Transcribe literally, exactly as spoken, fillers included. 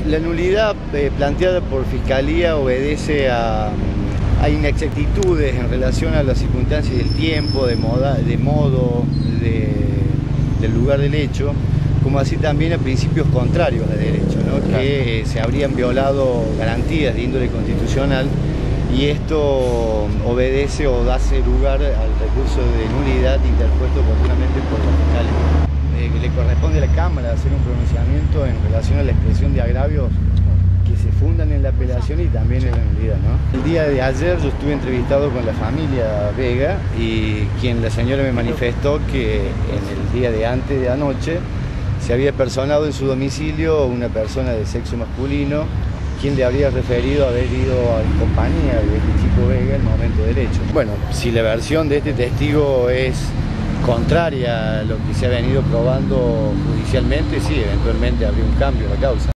La nulidad eh, planteada por Fiscalía obedece a, a inexactitudes en relación a las circunstancias del tiempo, de, moda, de modo, de, del lugar del hecho, como así también a principios contrarios al derecho, ¿no? Claro. Que eh, se habrían violado garantías de índole constitucional, y esto obedece o da lugar al recurso de nulidad interpuesto oportunamente por la Fiscalía. Eh, le corresponde a la Cámara hacer un pronunciamiento en relación a la expresión de agravios que se fundan en la apelación y también en la nulidad, ¿no? El día de ayer yo estuve entrevistado con la familia Vega, y quien la señora me manifestó que en el día de antes de anoche se había personado en su domicilio una persona de sexo masculino, quien le habría referido haber ido en compañía de este chico Vega en el momento del hecho. Bueno, si la versión de este testigo es contraria a lo que se ha venido probando judicialmente, sí, eventualmente habría un cambio en la causa.